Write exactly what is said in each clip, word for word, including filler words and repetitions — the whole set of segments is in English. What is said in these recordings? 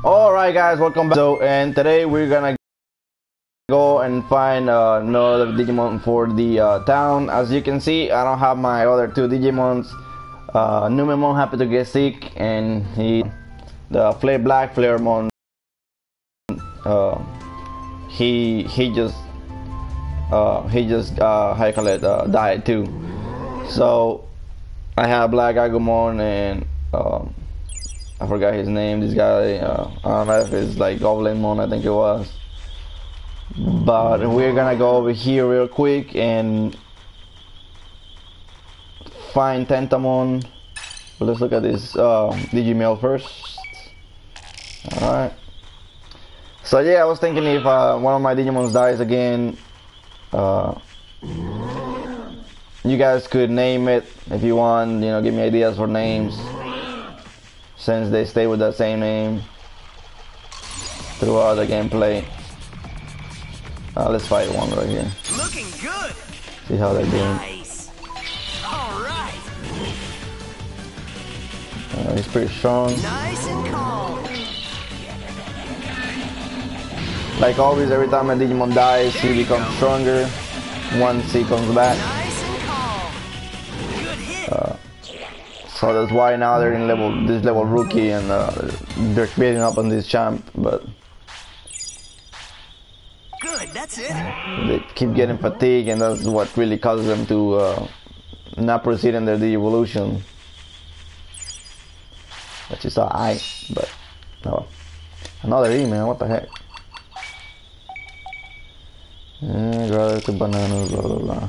Alright guys, welcome back. So, and today we're gonna go and find uh, another Digimon for the uh, town. As you can see, I don't have my other two Digimons. Uh, Numemon happened to get sick, and he, the Flare Black Flaremon, uh, he he just uh, he just uh, how you call it uh, died too. So I have Black Agumon and um, I forgot his name. This guy, uh, I don't know if it's like Goblinmon, I think it was. But we're gonna go over here real quick and find Tentamon. But let's look at this uh, Digimail first. Alright. So yeah, I was thinking if uh, one of my Digimons dies again, uh, you guys could name it if you want, you know, give me ideas for names, since they stay with the same name throughout the gameplay. Uh, let's fight one right here. Looking good. See how they're doing. Nice. All right. Uh, he's pretty strong. Nice and calm. Like always, every time a Digimon dies, he becomes stronger once he comes back. Nice and calm. Good hit. Uh, so that's why now they're in level this level rookie, and uh, they're beating up on this champ, but Good, that's it. they keep getting fatigued, and that's what really causes them to uh, not proceed in their de-evolution. Which is alright, but no. Another E, man, what the heck? Eh, brother to bananas, blah blah blah.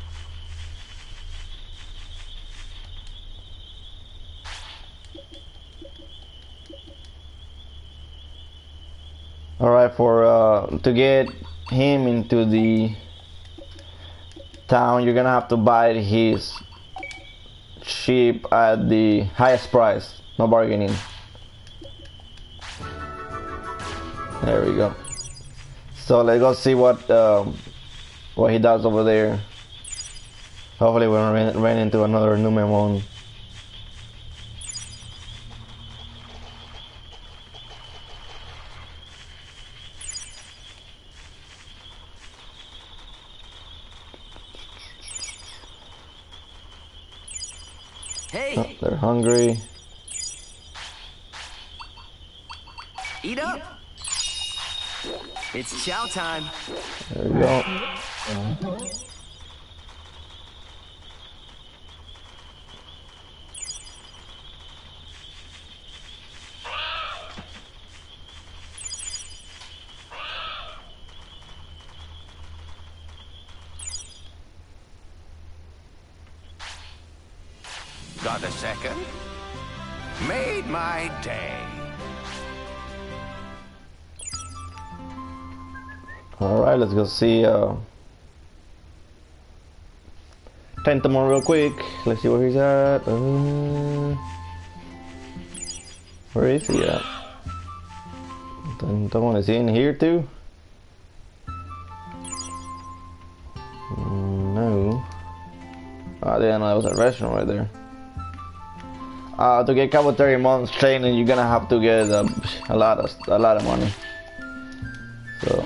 Alright, for uh, to get him into the town, you're gonna have to buy his sheep at the highest price. No bargaining. There we go. So let's go see what um, what he does over there. Hopefully we don't run, run into another Numemon. Hey, Oh, they're hungry. eat up. It's chow time. There we go. Got a second? Made my day. Alright, let's go see uh, Tentamon real quick. Let's see where he's at. Uh, where is he at? Tentamon, is he in here too? No. Oh, yeah, no, that was a restaurant right there. Uh, to get Kabuterimon training, you're gonna have to get uh, a lot of a lot of money. So.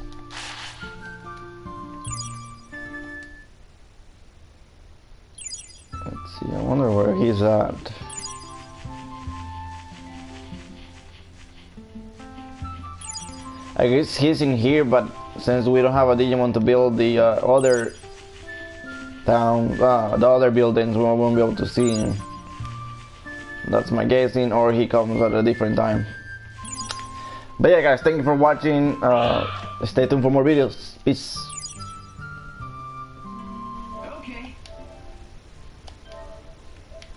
Let's see, I wonder where he's at. I guess he's in here, but since we don't have a Digimon to build the uh, other town, uh, the other buildings, we won't be able to see him. That's my guessing, or he comes at a different time. But yeah guys, thank you for watching. Uh, stay tuned for more videos. Peace.